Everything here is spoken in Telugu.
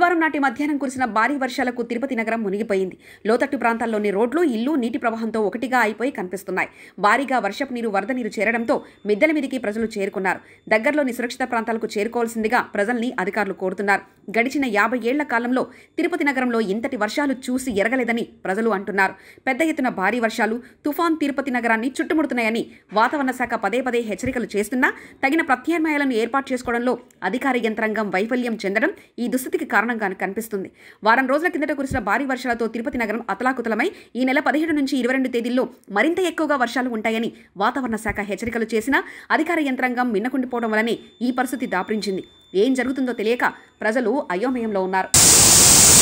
బుధవారం నాటి మధ్యాహ్నం కురిసిన భారీ వర్షాలకు తిరుపతి నగరం మునిగిపోయింది. లోతట్టు ప్రాంతాల్లోని రోడ్లు, ఇళ్లు నీటి ప్రవాహంతో ఒకటిగా అయిపోయి కనిపిస్తున్నాయి. భారీగా వర్షపు నీరు, వరద నీరు చేరడంతో మిద్దెల మీదికి ప్రజలు చేరుకున్నారు. దగ్గరలోని సురక్షిత ప్రాంతాలకు చేరుకోవాల్సిందిగా ప్రజల్ని అధికారులు కోరుతున్నారు. గడిచిన 50 ఏళ్ల కాలంలో తిరుపతి నగరంలో ఇంతటి వర్షాలు చూసి ఎరగలేదని ప్రజలు అంటున్నారు. పెద్ద ఎత్తున భారీ వర్షాలు, తుఫాన్ తిరుపతి నగరాన్ని చుట్టుముడుతున్నాయని వాతావరణ శాఖ పదే పదే హెచ్చరికలు చేస్తున్నా తగిన ప్రత్యామ్నాయాలను ఏర్పాటు చేసుకోవడంలో అధికార యంత్రాంగం వైఫల్యం చెందడం ఈ దుస్థితికి కారణంగా కనిపిస్తుంది. వారం రోజుల కిందట కురిసిన భారీ వర్షాలతో తిరుపతి నగరం అతలాకుతలమై ఈ నెల 17 నుంచి 22 తేదీల్లో మరింత ఎక్కువగా వర్షాలు ఉంటాయని వాతావరణ శాఖ హెచ్చరికలు చేసినా అధికార యంత్రాంగం మిన్నకుండిపోవడం వల్లనే ఈ పరిస్థితి దాపురించింది. ఏం జరుగుతుందో తెలియక ప్రజలు అయోమయంలో ఉన్నారు.